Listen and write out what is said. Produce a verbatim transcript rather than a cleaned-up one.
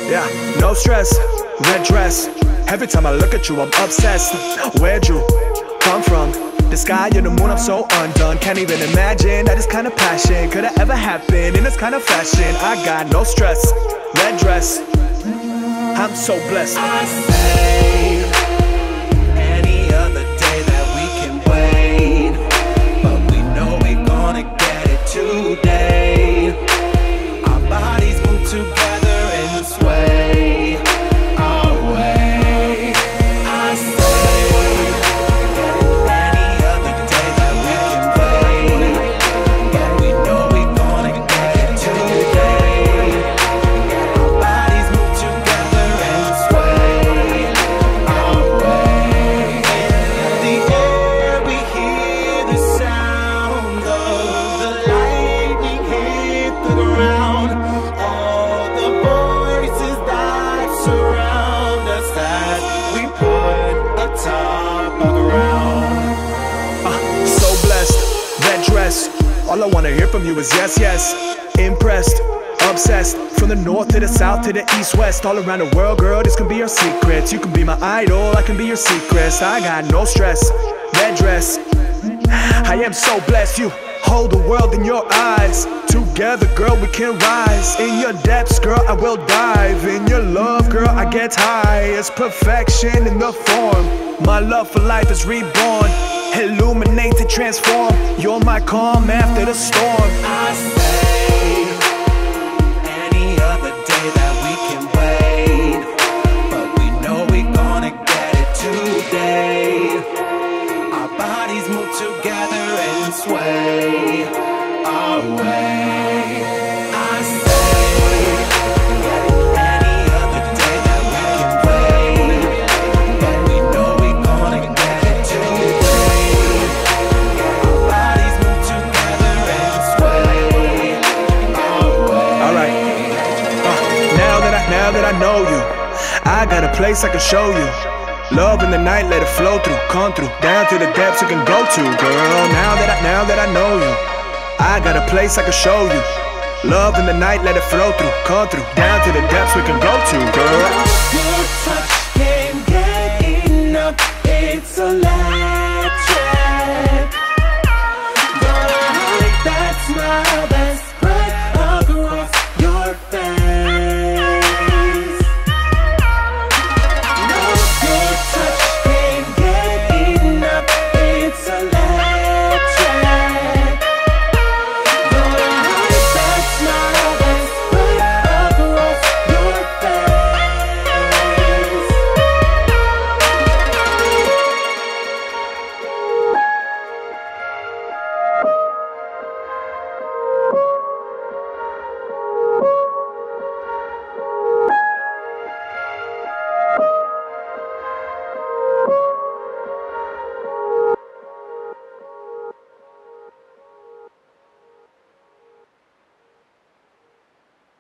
Yeah, no stress, red dress. Every time I look at you, I'm obsessed. Where'd you come from? The sky and the moon, I'm so undone. Can't even imagine that this kind of passion could have ever happened in this kind of fashion. I got no stress, red dress. I'm so blessed. I say any other day that we can wait, but we know we're gonna get it today. Our bodies move together and sway our way. I say any other day that we can wait, but we know we're gonna get it today. Our bodies move together and sway our way. In the air we hear the sound of the lightning hit the ground. All the voices that surround us as we put atop our ground. Uh, so blessed, red dress. All I wanna hear from you is yes, yes. Impressed, obsessed. From the north to the south to the east, west. All around the world, girl, this can be your secrets. You can be my idol, I can be your secrets. I got no stress, red dress. I am so blessed, you hold the world in your eyes. Together, girl, we can rise. In your depths, girl, I will dive. In your love, girl, I get high. It's perfection in the form. My love for life is reborn. Illuminate to transform. You're my calm after the storm. I say any other day that we can wait, but we know we're gonna get it today. Our bodies move together and sway our way. I say any other day that we can wait, but we know we're gonna get it today. Our bodies move together and sway our way. Alright, uh, now that I, now that I know you, I got a place I can show you. Love in the night, let it flow through, come through, down to the depths you can go to, girl. Now that I, now that I know you, I got a place I can show you. Love in the night, let it flow through, come through, down to the depths we can go to, girl.